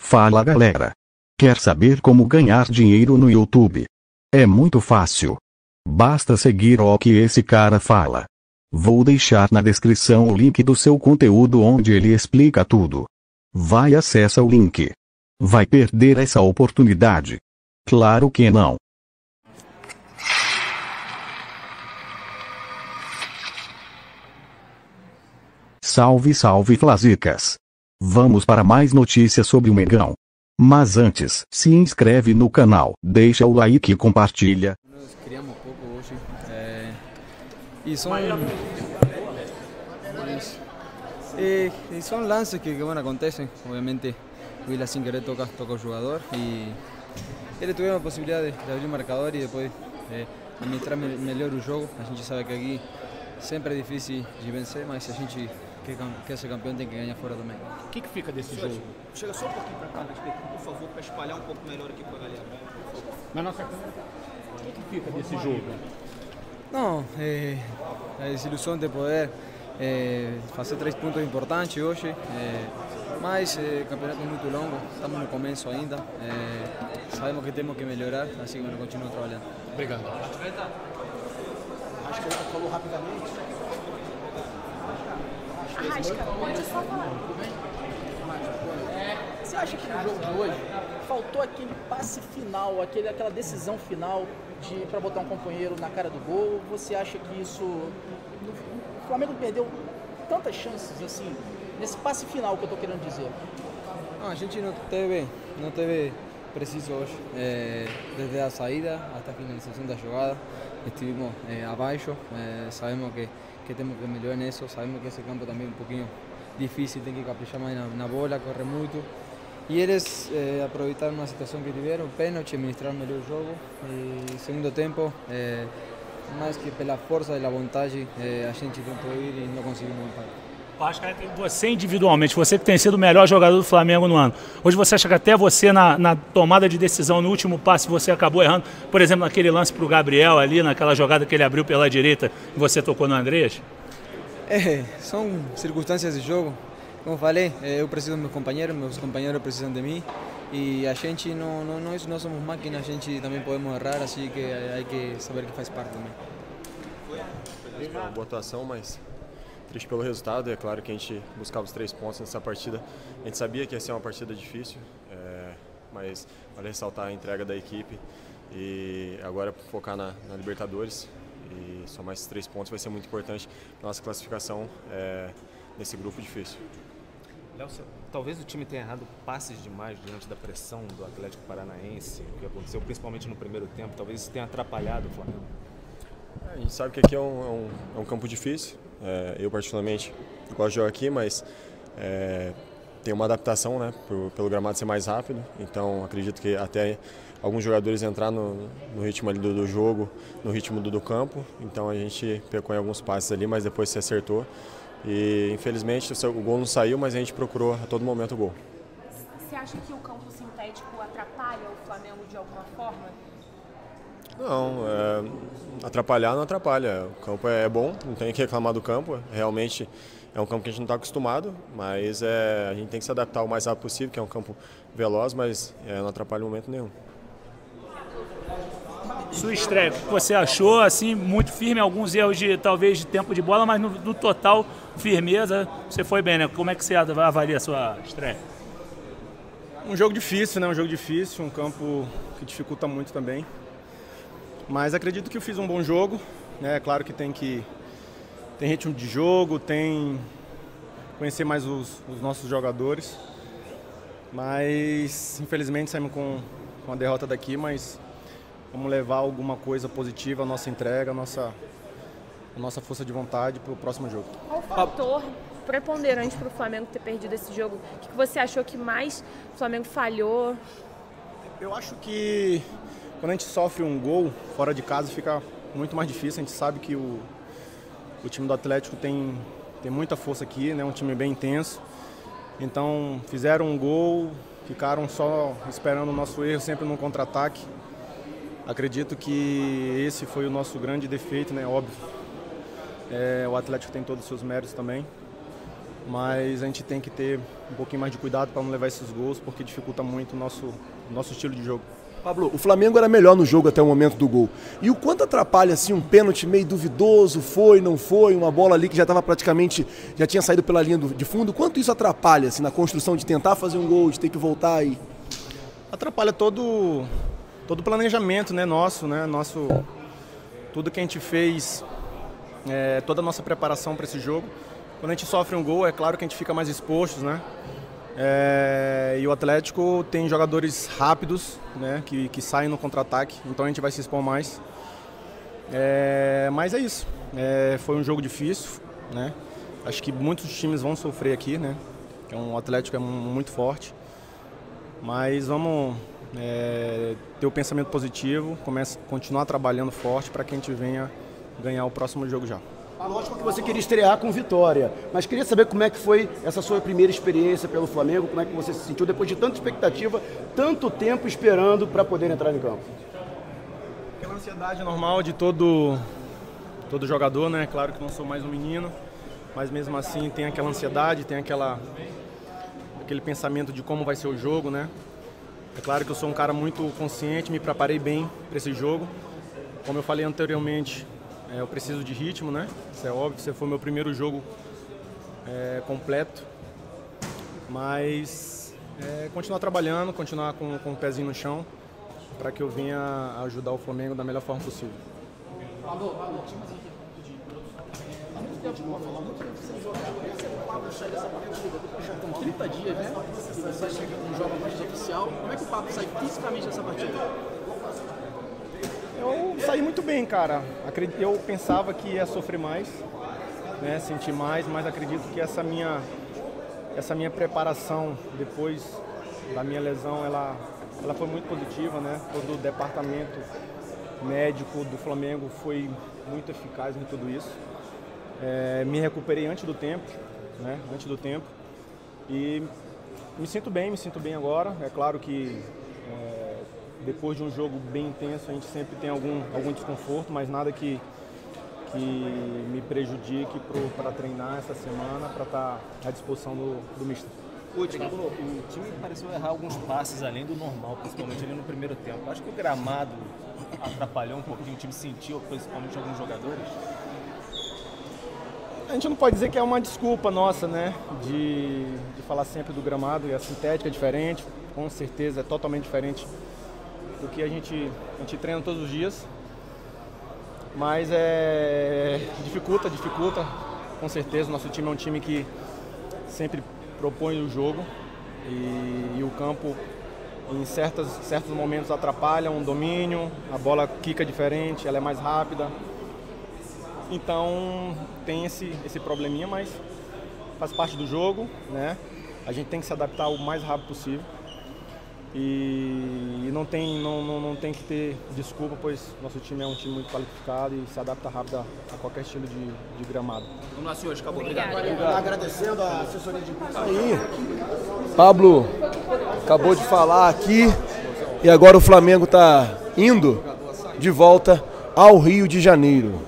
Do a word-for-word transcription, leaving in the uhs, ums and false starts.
Fala galera! Quer saber como ganhar dinheiro no YouTube? É muito fácil. Basta seguir o que esse cara fala. Vou deixar na descrição o link do seu conteúdo onde ele explica tudo. Vai, acessa o link. Vai perder essa oportunidade? Claro que não. Salve, salve Flazicas! Vamos para mais notícias sobre o Mengão. Mas antes, se inscreve no canal, deixa o like e compartilha. Nós criamos um pouco hoje. É, e são, e, e são lances que, que bueno, acontecem. Obviamente, o Vila sem querer toca, toca o jogador e eles tiveram a possibilidade de, de abrir o marcador e depois é, administrar me, melhor o jogo. A gente sabe que aqui sempre é difícil de vencer, mas a gente que quer ser campeão tem que ganhar fora também. O que, que fica desse Senhor, jogo? Chega só um pouquinho para cá, por favor, para espalhar um pouco melhor aqui para a galera. Na nossa câmera, o que, que fica desse jogo? Não, é, a desilusão de poder é, fazer três pontos importantes hoje, é, mas é, o campeonato é muito longo, estamos no começo ainda, é, sabemos que temos que melhorar, assim que nós continuamos trabalhando. Obrigado. Acho que ele falou rapidamente. Arrasca, pode só falar. Você acha que no jogo de hoje faltou aquele passe final, aquele, aquela decisão final de para botar um companheiro na cara do gol? Você acha que isso... O Flamengo perdeu tantas chances assim, nesse passe final que eu estou querendo dizer? Não, a gente não teve, não teve preciso hoje, é, desde a saída até a finalização da jogada, estivemos é, abaixo, é, sabemos que que temos que melhorar nisso, sabemos que esse campo também é um pouquinho difícil, tem que caprichar mais na, na bola, correr muito. E eles eh, aproveitaram uma situação que tiveram, pênalti, administraram melhor o jogo. E segundo tempo, eh, mais que pela força e pela vontade, eh, a gente tentou ir e não conseguimos empatar. Acho que você individualmente, você que tem sido o melhor jogador do Flamengo no ano, hoje você acha que até você na, na tomada de decisão, no último passe, você acabou errando, por exemplo, naquele lance para o Gabriel ali, naquela jogada que ele abriu pela direita e você tocou no Andrés? É, são circunstâncias de jogo. Como falei, eu preciso dos meus companheiros, meus companheiros precisam de mim e a gente não, não, nós não somos máquinas, a gente também podemos errar, assim que hay que saber que faz parte também. Feliz com a boa atuação, mas triste pelo resultado. É claro que a gente buscava os três pontos nessa partida. A gente sabia que ia ser uma partida difícil, é, mas vale ressaltar a entrega da equipe e agora focar na, na Libertadores. E somar esses três pontos vai ser muito importante na nossa classificação é, nesse grupo difícil. Léo, talvez o time tenha errado passes demais diante da pressão do Atlético Paranaense, o que aconteceu principalmente no primeiro tempo, talvez isso tenha atrapalhado o Flamengo. A gente sabe que aqui é um, é um, é um campo difícil. É, eu particularmente gosto de jogar aqui, mas é, tem uma adaptação, né, por, pelo gramado ser mais rápido, então acredito que até alguns jogadores entrar no, no ritmo ali do, do jogo, no ritmo do, do campo, então a gente pecou em alguns passes ali, mas depois se acertou e infelizmente o, o gol não saiu, mas a gente procurou a todo momento o gol. Você acha que o campo sintético atrapalha o Flamengo de alguma forma? Não, é, atrapalhar não atrapalha. O campo é bom, não tem que reclamar do campo. Realmente é um campo que a gente não está acostumado, mas é, a gente tem que se adaptar o mais rápido possível, que é um campo veloz, mas é, não atrapalha em momento nenhum. Sua estreia, o que você achou? Assim, muito firme, alguns erros de talvez de tempo de bola, mas no, no total, firmeza, você foi bem, né? Como é que você avalia a sua estreia? Um jogo difícil, né? Um jogo difícil, um campo que dificulta muito também. Mas acredito que eu fiz um bom jogo, né? É claro que tem que tem ritmo de jogo, tem conhecer mais os, os nossos jogadores. Mas infelizmente saímos com, com a derrota daqui, mas vamos levar alguma coisa positiva, a nossa entrega, a nossa, a nossa força de vontade para o próximo jogo. Qual fator preponderante para o Flamengo ter perdido esse jogo? O que você achou que mais o Flamengo falhou? Eu acho que quando a gente sofre um gol fora de casa fica muito mais difícil. A gente sabe que o, o time do Atlético tem, tem muita força aqui, né? Um time bem intenso. Então fizeram um gol, ficaram só esperando o nosso erro, sempre num contra-ataque. Acredito que esse foi o nosso grande defeito, né? Óbvio. É, o Atlético tem todos os seus méritos também. mas a gente tem que ter um pouquinho mais de cuidado para não levar esses gols, porque dificulta muito o nosso, o nosso estilo de jogo. Pablo, o Flamengo era melhor no jogo até o momento do gol. E o quanto atrapalha assim um pênalti meio duvidoso, foi, não foi, uma bola ali que já estava praticamente, já tinha saído pela linha do, de fundo, quanto isso atrapalha assim, na construção de tentar fazer um gol, de ter que voltar e... Atrapalha todo todo o planejamento, né, nosso, né, nosso, tudo que a gente fez, é, toda a nossa preparação para esse jogo. Quando a gente sofre um gol, é claro que a gente fica mais exposto, né? É, e o Atlético tem jogadores rápidos, né, que, que saem no contra-ataque, então a gente vai se expor mais. É, mas é isso, é, foi um jogo difícil, né? Acho que muitos times vão sofrer aqui, né? É um, o Atlético é muito forte, mas vamos é, ter o pensamento positivo, começa, continuar trabalhando forte para que a gente venha ganhar o próximo jogo já. Lógico que você queria estrear com vitória, mas queria saber como é que foi essa sua primeira experiência pelo Flamengo, como é que você se sentiu depois de tanta expectativa, tanto tempo esperando para poder entrar em campo. Aquela ansiedade normal de todo, todo jogador, né? Claro que não sou mais um menino, mas mesmo assim tem aquela ansiedade, tem aquela, aquele pensamento de como vai ser o jogo, né? É claro que eu sou um cara muito consciente, me preparei bem para esse jogo. Como eu falei anteriormente, É, eu preciso de ritmo, né? Isso é óbvio, esse foi o meu primeiro jogo é, completo. Mas é, continuar trabalhando, continuar com, com o pezinho no chão, para que eu venha ajudar o Flamengo da melhor forma possível. Alô, alô, tinha mais aqui rapidinho. Há muito tempo, há muito tempo sem jogar. Como é que você o Pablo sai dessa partida? Depois já estão trinta dias, né? Que você chega num jogo mais oficial. Como é que o Pablo sai fisicamente dessa partida? Eu saí muito bem, cara. Eu pensava que ia sofrer mais, né, sentir mais, mas acredito que essa minha, essa minha preparação depois da minha lesão, ela, ela foi muito positiva, né? Todo o departamento médico do Flamengo foi muito eficaz em tudo isso. É, me recuperei antes do tempo, né? Antes do tempo. E me sinto bem, me sinto bem agora. É claro que é, depois de um jogo bem intenso, a gente sempre tem algum, algum desconforto, mas nada que, que me prejudique para treinar essa semana, para estar à disposição do, do mister. O time pareceu errar alguns passes além do normal, principalmente ali no primeiro tempo. Acho que o gramado atrapalhou um pouquinho, o time sentiu, principalmente alguns jogadores. A gente não pode dizer que é uma desculpa nossa, né, de, de falar sempre do gramado, e a sintética é diferente, com certeza é totalmente diferente do que a gente, a gente treina todos os dias, mas é, dificulta, dificulta, com certeza. Nosso time é um time que sempre propõe o jogo e, e o campo em certas, certos momentos atrapalha um domínio, a bola quica diferente, ela é mais rápida, então tem esse, esse probleminha, mas faz parte do jogo, né? A gente tem que se adaptar o mais rápido possível. E não tem, não, não, não tem que ter desculpa, pois nosso time é um time muito qualificado e se adapta rápido a, a qualquer estilo de, de gramado. Vamos lá, senhores. Acabou. Obrigado. Obrigado. Agradecendo a assessoria de imprensa. Aí, Pablo acabou de falar aqui e agora o Flamengo está indo de volta ao Rio de Janeiro.